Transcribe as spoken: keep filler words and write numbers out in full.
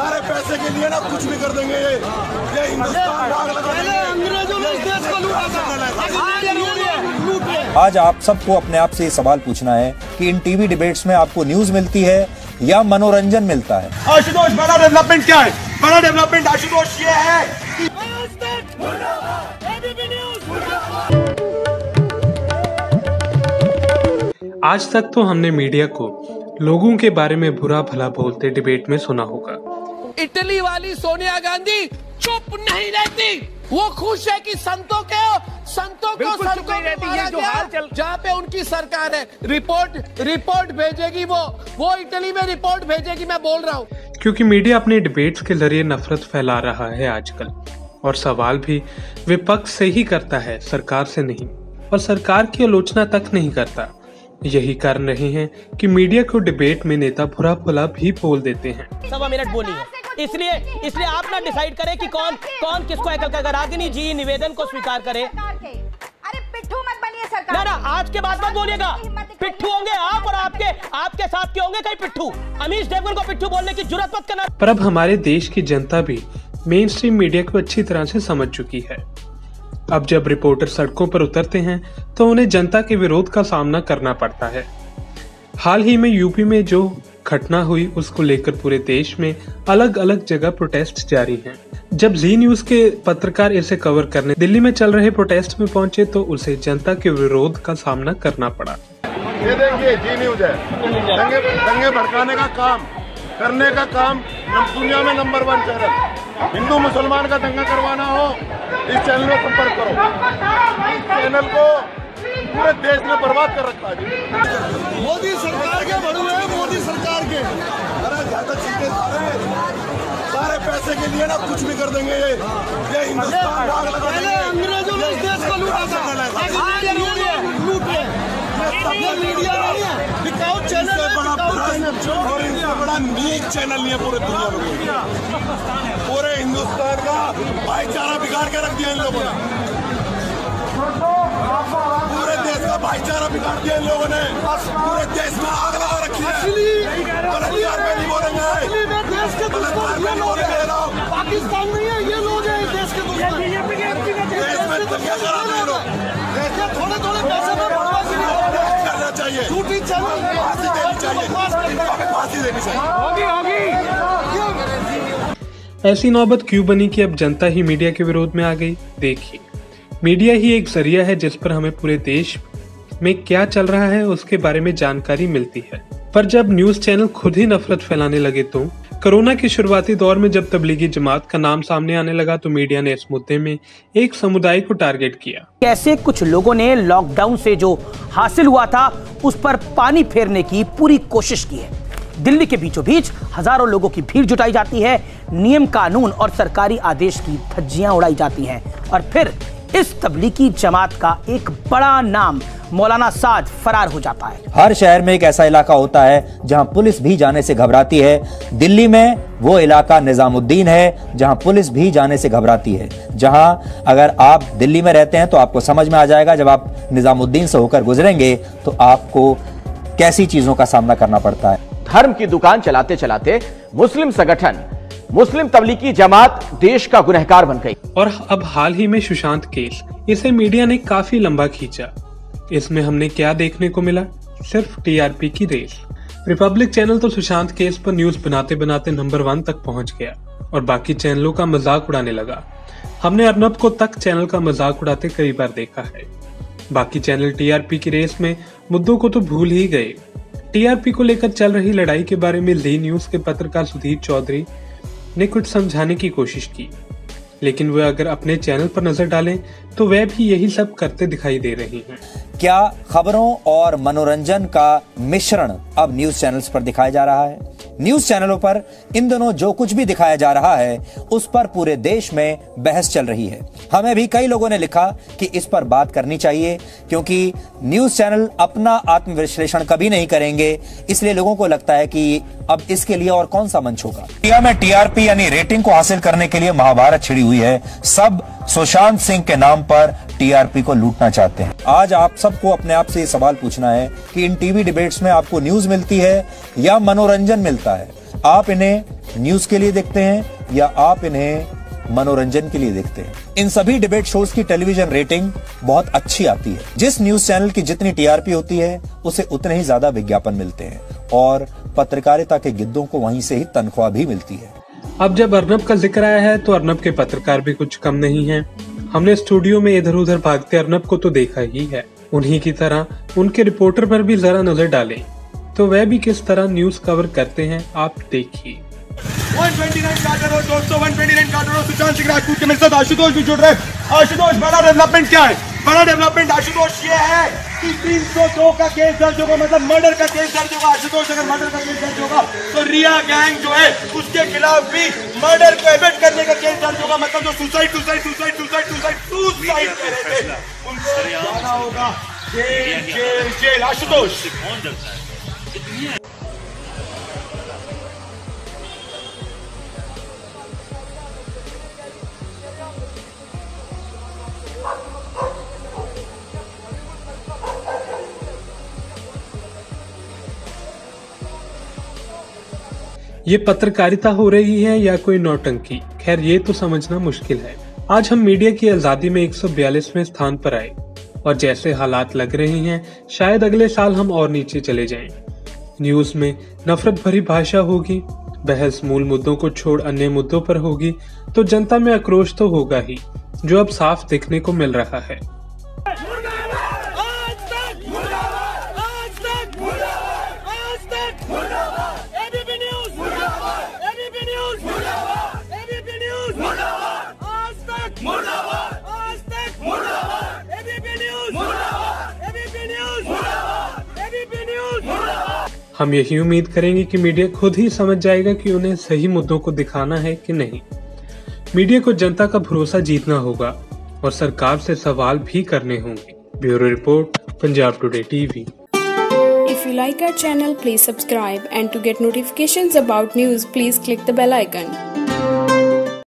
सारे पैसे के लिए ना कुछ भी कर देंगे ये ये हिंदुस्तान अंग्रेजों ने इस देश को लूटा था। आज आप सबको अपने आप से ये सवाल पूछना है कि इन टीवी डिबेट्स में आपको न्यूज मिलती है या मनोरंजन मिलता है। आशुतोष, बड़ा डेवलपमेंट क्या है? बड़ा डेवलपमेंट आशुतोष ये है कि आज तक तो हमने मीडिया को लोगों के बारे में बुरा भला बोलते डिबेट में सुना होगा। इटली वाली सोनिया गांधी चुप नहीं रहती, वो खुश है कि संतों के संतों को संतों में मारा गया जहाँ पे उनकी सरकार है। रिपोर्ट रिपोर्ट भेजेगी वो वो इटली में रिपोर्ट भेजेगी, मैं बोल रहा हूँ। क्योंकि मीडिया अपने डिबेट्स के जरिए नफरत फैला रहा है आजकल, और सवाल भी विपक्ष से ही करता है, सरकार से नहीं, और सरकार की आलोचना तक नहीं करता। यही कारण रहे हैं कि मीडिया को डिबेट में नेता बुरा भला भी बोल देते हैं। सवा मिनट बोली है, इसलिए इसलिए आप ना डिसाइड करें कि कौन कौन किसको हैकल करेगा। रागिनी जी निवेदन को स्वीकार करें। अरे पिट्ठू मत बनिए सरकार। ना ना आज के बाद मत बोलिएगा। पिट्ठू होंगे आप, और आपके आपके साथ के होंगे कई पिट्ठू। अमीश देवगन को पिट्ठू बोलने की जुर्रत मत करना। पर अब हमारे देश की जनता भी मेन स्ट्रीम मीडिया को अच्छी तरह से समझ चुकी है। अब जब रिपोर्टर सड़कों पर उतरते हैं तो उन्हें जनता के विरोध का सामना करना पड़ता है। हाल ही में यूपी में जो घटना हुई उसको लेकर पूरे देश में अलग अलग जगह प्रोटेस्ट जारी हैं। जब जी न्यूज के पत्रकार इसे कवर करने दिल्ली में चल रहे प्रोटेस्ट में पहुंचे तो उसे जनता के विरोध का सामना करना पड़ा। ये देखिए जी न्यूज है, दंगे दंगे भड़काने का काम करने का काम दुनिया में नंबर वन चैनल। हिंदू मुसलमान का दंगा करवाना हो इस चैनल में संपर्क करो। इस चैनल को पूरे देश ने बर्बाद कर रखा है। मोदी सरकार के बड़ुए हैं, मोदी सरकार के। अरे ज्यादा चीजें सारे सारे पैसे के लिए ना कुछ भी कर देंगे ये ये हिंदुस्तान आग लगा देंगे। अंग्रेजों ने इस देश को लूटा था। ये मीडिया नहीं है, बिकाऊ चैनल है, बिकाऊ चैनल। और इनसे बड़ा नीक चैनल नहीं है पूरे दुनिया में। पूरे हिंदुस्तान का भाईचारा बिगाड़ के रख दिया इन लोगों ने। पूरे देश का भाईचारा बिगाड़ दिया इन लोगों ने। पूरे देश में आग लगा रखी है। गलत यार में नहीं बोलेंगे, देश के दुश्मन ये लोग हैं। पाकिस्तान नहीं है, ये लोग हैं देश के दुश्मन। देश में दंगे करा रहे लोग। थोड़े थोड़े पैसे में बढ़वा करना चाहिए। झूठी चैनल फांसी देनी चाहिए, फांसी देनी चाहिए। होगी होगी। ऐसी नौबत क्यों बनी कि अब जनता ही मीडिया के विरोध में आ गई? देखिए, मीडिया ही एक जरिया है जिस पर हमें पूरे देश में क्या चल रहा है उसके बारे में जानकारी मिलती है। पर जब न्यूज चैनल खुद ही नफरत फैलाने लगे तो कोरोना के शुरुआती दौर में जब तबलीगी जमात का नाम सामने आने लगा तो मीडिया ने इस मुद्दे में एक समुदाय को टारगेट किया। कैसे कुछ लोगों ने लॉकडाउन से जो हासिल हुआ था उस पर पानी फेरने की पूरी कोशिश की है। दिल्ली के बीचों बीच हजारों लोगों की भीड़ जुटाई जाती है, नियम कानून और सरकारी आदेश की धज्जियां उड़ाई जाती हैं, और फिर इस तबलीगी जमात का एक बड़ा नाम मौलाना साद फरार हो जाता है। हर शहर में एक ऐसा इलाका होता है जहां पुलिस भी जाने से घबराती है। दिल्ली में वो इलाका निजामुद्दीन है जहां पुलिस भी जाने से घबराती है। जहां अगर आप दिल्ली में रहते हैं तो आपको समझ में आ जाएगा, जब आप निजामुद्दीन से होकर गुजरेंगे तो आपको कैसी चीजों का सामना करना पड़ता है। धर्म की दुकान चलाते चलाते मुस्लिम संगठन मुस्लिम तबलीगी जमात देश का गुनहगार बन गई। और अब हाल ही में सुशांत केस, इसे मीडिया ने काफी लंबा खींचा। इसमें हमने क्या देखने को मिला? सिर्फ टीआरपी की रेस। रिपब्लिक चैनल तो सुशांत केस पर न्यूज बनाते बनाते नंबर वन तक पहुंच गया और बाकी चैनलों का मजाक उड़ाने लगा। हमने अर्नब को तक चैनल का मजाक उड़ाते कई बार देखा है। बाकी चैनल टीआरपी की रेस में मुद्दों को तो भूल ही गए। टीआरपी को लेकर चल रही लड़ाई के बारे में ली न्यूज के पत्रकार सुधीर चौधरी ने कुछ समझाने की कोशिश की, लेकिन वे अगर अपने चैनल पर नजर डालें तो वे भी यही सब करते दिखाई दे रही हैं। क्या खबरों और मनोरंजन का मिश्रण अब न्यूज चैनल्स पर दिखाया जा रहा है? न्यूज चैनलों पर इन दिनों जो कुछ भी दिखाया जा रहा है उस पर पूरे देश में बहस चल रही है। हमें भी कई लोगों ने लिखा कि इस पर बात करनी चाहिए, क्योंकि न्यूज चैनल अपना आत्मविश्लेषण कभी नहीं करेंगे, इसलिए लोगों को लगता है कि अब इसके लिए और कौन सा मंच होगा। इंडिया में टीआरपी यानी रेटिंग को हासिल करने के लिए महाभारत छिड़ी हुई है। सब सुशांत सिंह के नाम पर टीआरपी को लूटना चाहते हैं। आज आप सबको अपने आप से ये सवाल पूछना है कि इन टीवी डिबेट्स में आपको न्यूज मिलती है या मनोरंजन मिलता है। आप इन्हें न्यूज के लिए देखते हैं या आप इन्हें मनोरंजन के लिए देखते हैं? इन सभी डिबेट शोज की टेलीविजन रेटिंग बहुत अच्छी आती है। जिस न्यूज चैनल की जितनी टीआरपी होती है उसे उतने ही ज्यादा विज्ञापन मिलते हैं और पत्रकारिता के गिद्धों को वहीं से ही तनख्वाह भी मिलती है। अब जब अर्नब का जिक्र आया है तो अर्नब के पत्रकार भी कुछ कम नहीं हैं। हमने स्टूडियो में इधर उधर भागते अर्नब को तो देखा ही है। उन्हीं की तरह उनके रिपोर्टर पर भी जरा नजर डालें तो वह भी किस तरह न्यूज कवर करते हैं, आप देखिए। एक सौ उनतीस कार्टर और दोस्तों एक सौ उनतीस कार्टर और सुशांत सिंह राजपूत के मेरे साथ आशुतोष भी जुड़ रहे हैं। आशुतोष, बड़ा डेवलपमेंट क्या है? बड़ा डेवलपमेंट आशुतोष ये है कि तीन सौ दो का केस दर्ज होगा, मतलब मर्डर का केस दर्ज होगा। आशुतोष, अगर मर्डर का केस दर्ज होगा तो रिया गैंग जो है उसके खिलाफ भी मर्डर को एबेट करने का केस दर्ज होगा। मतलब जो suicide suicide suicide suicide suicide suicide कर रहे थे उनको जाना होगा जेल जेल जेल। आशुतोष, ये पत्रकारिता हो रही है या कोई नौटंकी? खैर ये तो समझना मुश्किल है। आज हम मीडिया की आजादी में एक सौ बयालीसवें स्थान पर आए और जैसे हालात लग रहे हैं शायद अगले साल हम और नीचे चले जाएं। न्यूज में नफरत भरी भाषा होगी, बहस मूल मुद्दों को छोड़ अन्य मुद्दों पर होगी तो जनता में आक्रोश तो होगा ही, जो अब साफ देखने को मिल रहा है। हम यही उम्मीद करेंगे कि मीडिया खुद ही समझ जाएगा कि उन्हें सही मुद्दों को दिखाना है कि नहीं। मीडिया को जनता का भरोसा जीतना होगा और सरकार से सवाल भी करने होंगे। Bureau report, Punjab today TV. If you like our channel, please subscribe, and to get notifications about news, please click the bell icon.